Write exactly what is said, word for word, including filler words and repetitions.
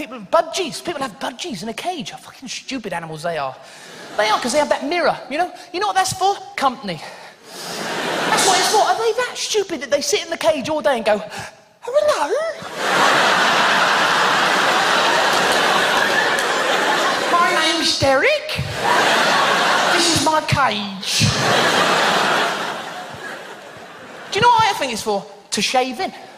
people with budgies. People have budgies in a cage. How fucking stupid animals they are. They are, because they have that mirror, you know? You know what that's for? Company. That's what it's for. Are they that stupid that they sit in the cage all day and go, hello? My name's Derek. This is my cage. Do you know what I think it's for? To shave in.